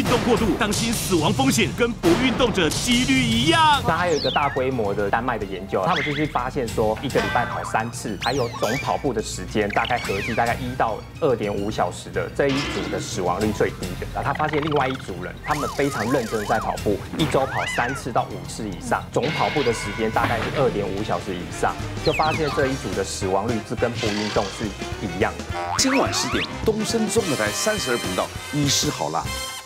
动过度，当心死亡风险跟不运动者几率一样。 那还有一个大规模的丹麦的研究，他们就去发现说，一个礼拜跑3次，还有总跑步的时间大概合计大概1到2.5小时的这一组的死亡率最低的。然后他发现另外一组人，他们非常认真的在跑步，1周跑3次到5次以上，总跑步的时间大概是2.5小时以上，就发现这一组的死亡率是跟不运动是一样的。 今晚10点，东森综合台32频道，医师好辣。